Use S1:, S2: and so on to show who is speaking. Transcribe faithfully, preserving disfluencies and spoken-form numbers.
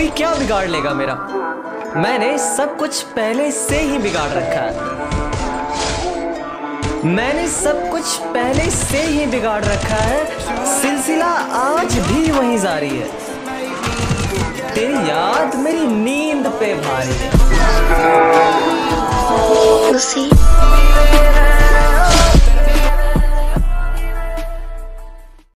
S1: कोई क्या बिगाड़ लेगा मेरा। मैंने सब कुछ पहले से ही बिगाड़ रखा है। मैंने सब कुछ पहले से ही बिगाड़ रखा है। सिलसिला आज भी वहीं जारी है। तेरी याद मेरी नींद पे भारी है।